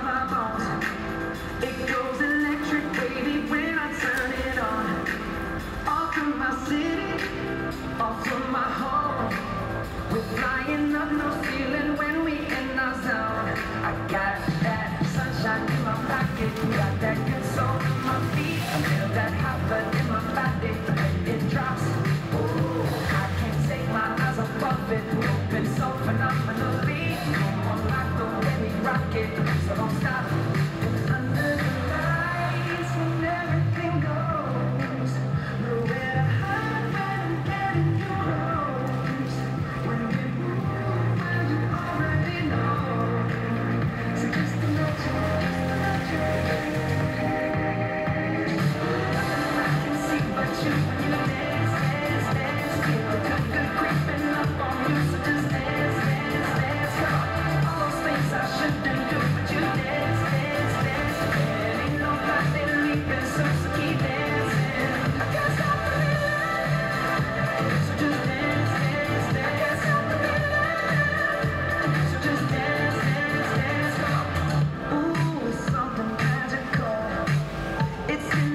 my bones. It goes electric, baby, when I turn it on. Off from my city, off from my home. We're flying up, no ceiling when we in our zone. I got that sunshine in my pocket, got that good soul in my feet. I feel that hot blood in my body when it drops. Ooh, I can't take my eyes above it, moving so phenomenally. Come on, like the way we rock it, so don't stop. Under the lights when everything goes, nowhere to hide when I'm getting you close. When we move, well, you already know. So just imagine, nothing I can see but you when you dance, dance, dance. Feel the good creeping up on you, so just dance, dance, dance. Come on, all those things I shouldn't do, but you dance, dance, dance. There ain't nobody leaving, so keep dancing. I can't stop the feeling, so just dance, dance, dance. I can't stop the feeling, so just dance, dance, dance. Come on. Ooh, it's something magical. It's in